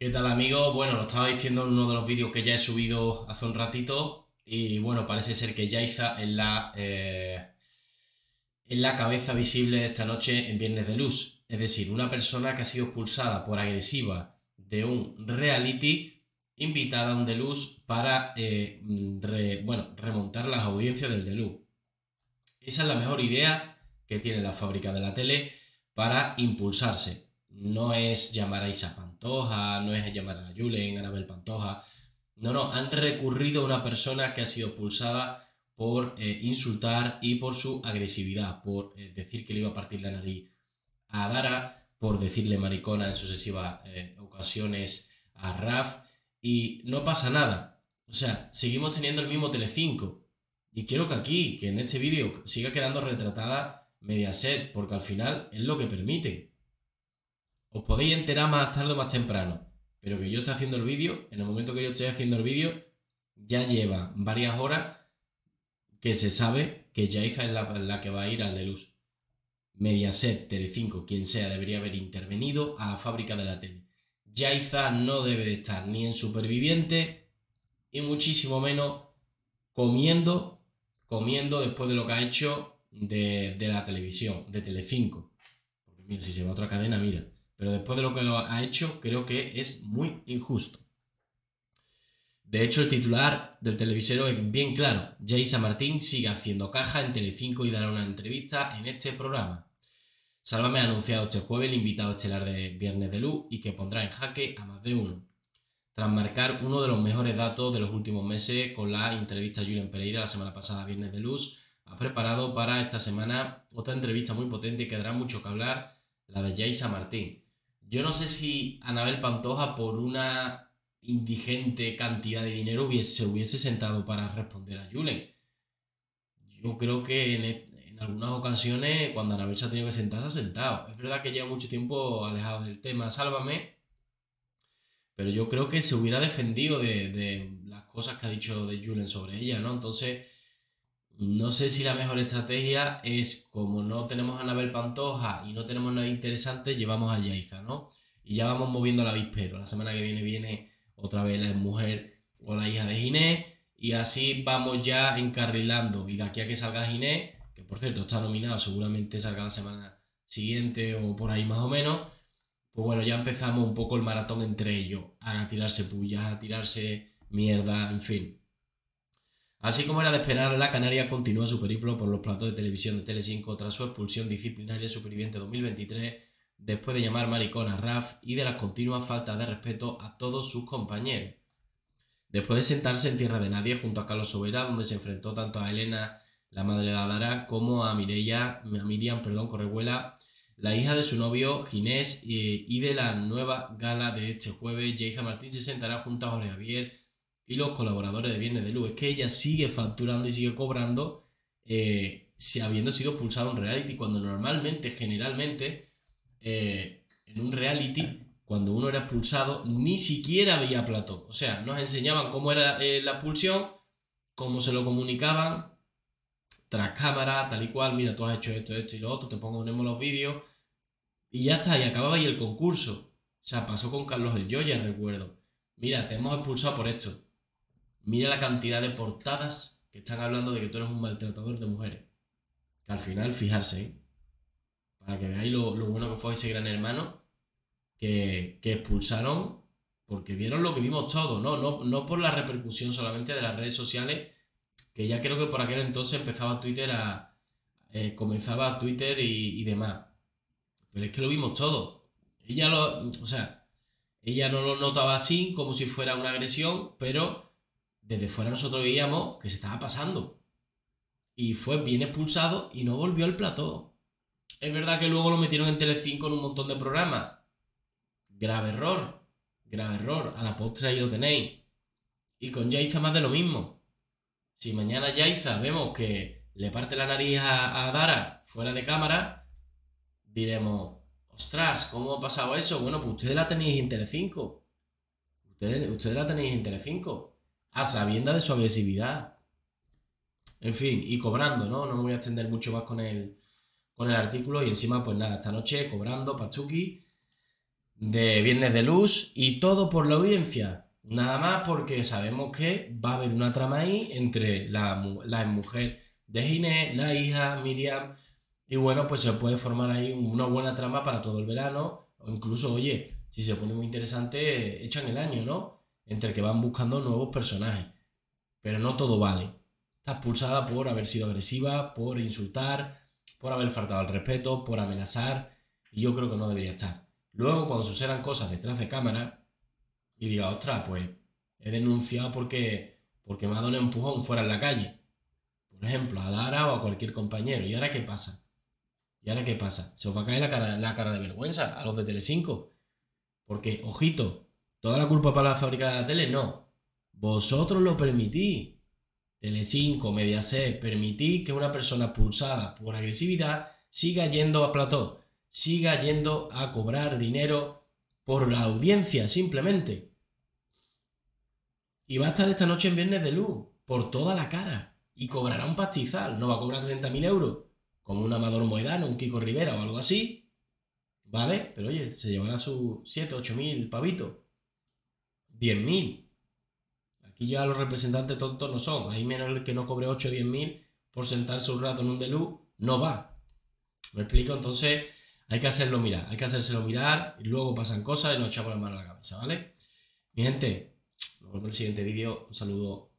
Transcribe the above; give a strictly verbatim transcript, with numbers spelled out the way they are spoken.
¿Qué tal, amigo? Bueno, lo estaba diciendo en uno de los vídeos que ya he subido hace un ratito y bueno, parece ser que Yaiza es la, eh, es la cabeza visible de esta noche en Viernes de Luz. Es decir, una persona que ha sido expulsada por agresiva de un reality invitada a un Deluxe para eh, re- bueno, remontar las audiencias del Deluxe. Esa es la mejor idea que tiene la fábrica de la tele para impulsarse. No es llamar a Isa Pantoja, no es llamar a Julen, a Anabel Pantoja. No, no, han recurrido a una persona que ha sido expulsada por eh, insultar y por su agresividad, por eh, decir que le iba a partir la nariz a Dara, por decirle maricona en sucesivas eh, ocasiones a Raf, y no pasa nada. O sea, seguimos teniendo el mismo Telecinco. Y quiero que aquí, que en este vídeo, siga quedando retratada Mediaset, porque al final es lo que permiten. Os podéis enterar más tarde o más temprano, pero que yo esté haciendo el vídeo, en el momento que yo estoy haciendo el vídeo, ya lleva varias horas que se sabe que Yaiza es la, la que va a ir al Deluxe. Mediaset, Telecinco, quien sea, debería haber intervenido a la fábrica de la tele. Yaiza no debe de estar ni en Superviviente y muchísimo menos comiendo, comiendo después de lo que ha hecho de, de la televisión, de Telecinco. Porque mira, si se va a otra cadena, mira. Pero después de lo que lo ha hecho, creo que es muy injusto. De hecho, el titular del televisero es bien claro. Yaiza Martín sigue haciendo caja en Telecinco y dará una entrevista en este programa. Sálvame ha anunciado este jueves el invitado estelar de Viernes de Luz y que pondrá en jaque a más de uno. Tras marcar uno de los mejores datos de los últimos meses con la entrevista a Julen Pereira la semana pasada, Viernes de Luz, ha preparado para esta semana otra entrevista muy potente y que dará mucho que hablar, la de Yaiza Martín. Yo no sé si Anabel Pantoja, por una indigente cantidad de dinero, hubiese, se hubiese sentado para responder a Julen. Yo creo que en, en algunas ocasiones, cuando Anabel se ha tenido que sentar, se ha sentado. Es verdad que lleva mucho tiempo alejado del tema Sálvame, pero yo creo que se hubiera defendido de, de las cosas que ha dicho de Julen sobre ella, ¿no? Entonces, no sé si la mejor estrategia es, como no tenemos a Anabel Pantoja y no tenemos nada interesante, llevamos a Yaiza, ¿no? Y ya vamos moviendo la avispero. La semana que viene viene otra vez la mujer o la hija de Ginés, y así vamos ya encarrilando. Y de aquí a que salga Ginés, que por cierto está nominado, seguramente salga la semana siguiente o por ahí más o menos, pues bueno, ya empezamos un poco el maratón entre ellos, a tirarse pullas, a tirarse mierda, en fin. Así como era de esperar, la Canaria continúa su periplo por los platos de televisión de Telecinco tras su expulsión disciplinaria en Superviviente dos mil veintitrés, después de llamar maricón a Raf y de las continuas faltas de respeto a todos sus compañeros. Después de sentarse en tierra de nadie junto a Carlos Sobera, donde se enfrentó tanto a Elena, la madre de Adara, como a Mireia, a Miriam, perdón, Correhuela, la hija de su novio Ginés, y de la nueva gala de este jueves, Yaiza Martín se sentará junto a Jorge Javier y los colaboradores de Viernes de Luz. Es que ella sigue facturando y sigue cobrando, eh, si habiendo sido expulsada de un reality, cuando normalmente, generalmente, eh, en un reality, cuando uno era expulsado, ni siquiera veía plató. O sea, nos enseñaban cómo era eh, la expulsión, cómo se lo comunicaban, tras cámara, tal y cual, mira, tú has hecho esto, esto y lo otro, te ponemos los vídeos, y ya está, y acababa ahí el concurso. O sea, pasó con Carlos el Yoya, recuerdo. Mira, te hemos expulsado por esto. Mira la cantidad de portadas que están hablando de que tú eres un maltratador de mujeres. Que al final, fijarse, ¿eh? Para que veáis lo, lo bueno que fue ese gran hermano, que, que expulsaron porque vieron lo que vimos todos, ¿no? ¿no? No por la repercusión solamente de las redes sociales, que ya creo que por aquel entonces empezaba Twitter a... Eh, comenzaba Twitter y, y demás. Pero es que lo vimos todo. Ella lo... O sea, ella no lo notaba así, como si fuera una agresión, pero desde fuera nosotros veíamos que se estaba pasando. Y fue bien expulsado y no volvió al plató. Es verdad que luego lo metieron en Telecinco en un montón de programas. Grave error. Grave error. A la postre ahí lo tenéis. Y con Yaiza más de lo mismo. Si mañana Yaiza vemos que le parte la nariz a, a Dara fuera de cámara, diremos, ostras, ¿cómo ha pasado eso? Bueno, pues ustedes la tenéis en Telecinco. Ustedes, ustedes la tenéis en Telecinco. A sabiendas de su agresividad. En fin, y cobrando, ¿no? No me voy a extender mucho más con el, con el artículo. Y encima, pues nada, esta noche cobrando Pachuki. de Viernes de Luz y todo por la audiencia. Nada más porque sabemos que va a haber una trama ahí entre la, la mujer de Ginés, la hija, Miriam, y bueno, pues se puede formar ahí una buena trama para todo el verano, o incluso, oye, si se pone muy interesante, echan el año, ¿no? Entre que van buscando nuevos personajes. Pero no todo vale. Está expulsada por haber sido agresiva, por insultar, por haber faltado al respeto, por amenazar, y yo creo que no debería estar. Luego, cuando sucedan cosas detrás de cámara, y diga, ostras, pues he denunciado porque, porque me ha dado un empujón fuera en la calle. Por ejemplo, a Lara o a cualquier compañero. ¿Y ahora qué pasa? ¿Y ahora qué pasa? Se os va a caer la cara, la cara de vergüenza a los de Telecinco. Porque, ojito, toda la culpa para la fábrica de la tele, no. Vosotros lo permitís. Telecinco, Mediaset, permitís que una persona expulsada por agresividad siga yendo a plató, siga yendo a cobrar dinero por la audiencia, simplemente. Y va a estar esta noche en Viernes de Luz, por toda la cara. Y cobrará un pastizal, no va a cobrar treinta mil euros, como un Amador Moedano, un Kiko Rivera o algo así, ¿vale? Pero oye, se llevará sus siete, ocho mil pavitos, diez mil. Aquí ya los representantes tontos no son. Ahí menos el que no cobre ocho o diez mil por sentarse un rato en un de luz, no va. ¿Me explico? Entonces hay que hacerlo mirar, hay que hacérselo mirar y luego pasan cosas y nos echamos la mano a la cabeza, ¿vale? Mi gente, nos vemos en el siguiente vídeo. Un saludo.